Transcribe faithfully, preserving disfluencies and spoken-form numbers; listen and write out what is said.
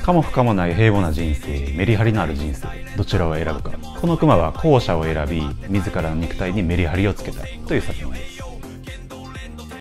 可も不可もない平凡な人生、メリハリのある人生、どちらを選ぶか。このクマは後者を選び、自らの肉体にメリハリをつけたという作品です。